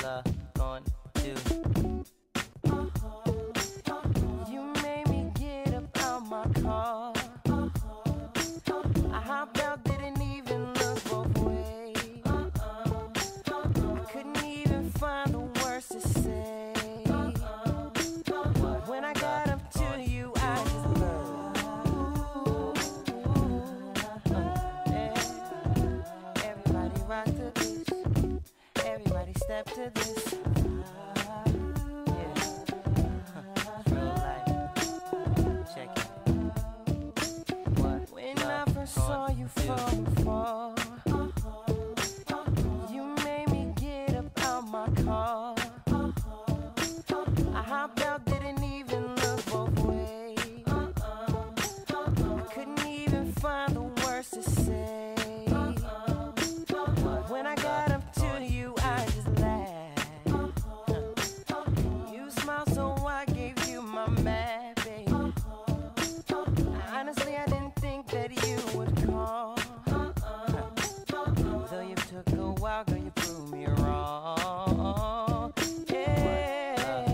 the going to? You made me get up out my car. I hopped out, didn't even look both ways. I couldn't even find the words to say. When I got up to you, I just everybody rock to this. Everybody step to this. Yeah. Real life. Check it. What? When I first saw you from afar, you made me get up out my car. I hopped out, didn't even look both ways. I couldn't even find the words to say. When I got up to you, I just laughed. You smiled, so I gave you my mad, baby. Honestly, I didn't think that you would call. Though you took a while, girl, you proved me wrong. Yeah.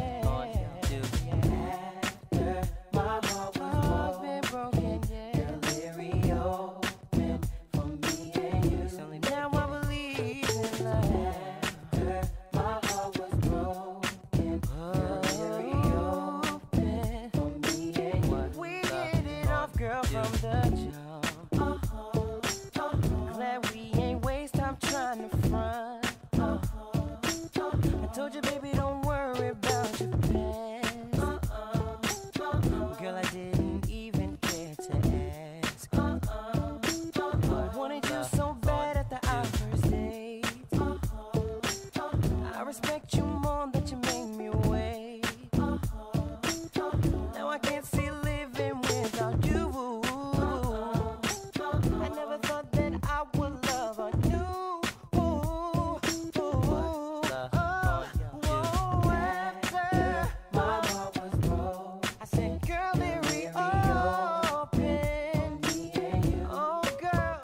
After my heart was been broken, yeah. Girl, it reopened for me and you. Now I believe in love. After my heart was broken, girl, it reopened for me and you. We hit it off, girl, from the jump. Glad we ain't waste time trying to front. I told you, baby, don't worry about your past. Girl, I didn't even care to ask. Wanted you so bad at our first date. I respect you more that you made me wait. Now I can't see living without you. I never thought that I would love on you. I said, girl, it reopened. Oh, girl,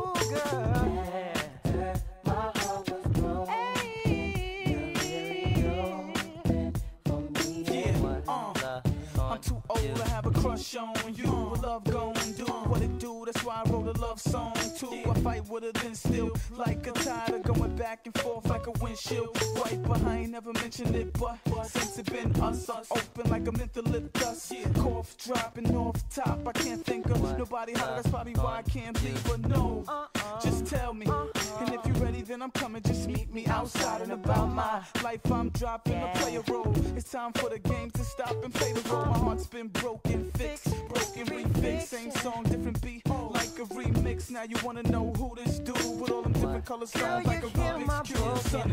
I'm too old to have a crush on you. What love gon' do? What it do? That's why I wrote a love song too. I fight with her then still, like a tide of going back and forth like a windshield. Right behind, never mentioned it, but since it been us, open like a mental lip dust. Cough dropping off top, I can't think of nobody hotter. That's probably why I can't leave. But no, just tell me, and if you're ready, then I'm coming. Just meet me outside and about my life. I'm dropping a player role. It's time for the game to stop and play the role. My heart's been broken, fixed, broken, refixed. Same song, different beat, like a remix. Now you wanna know who this dude with all them different colors sounds like a Rubik's Cube. Sunny.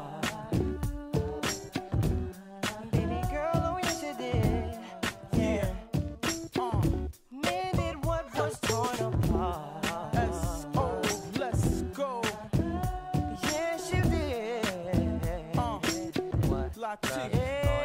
Baby girl, oh yes you did. Yeah. Mended what was torn apart. S.O. Let's go. Yes you did. Latif.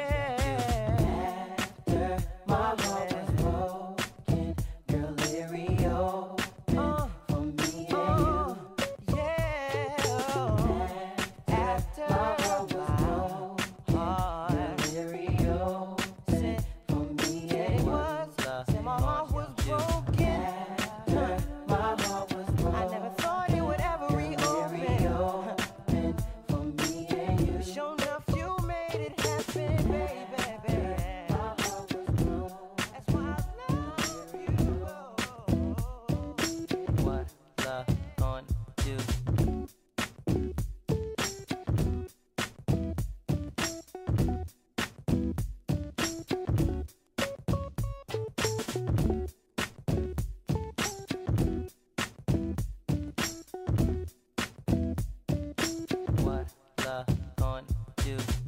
After my heart was broken, girl, it reopened for me and you. Yeah. After my heart was broken, girl, it reopened for me and you. Said my heart was broken. After my heart was broken, I never thought it would ever reopen for me and you. Sure enough, you made it happen, baby. That's why I love you. What love going to? What love going to?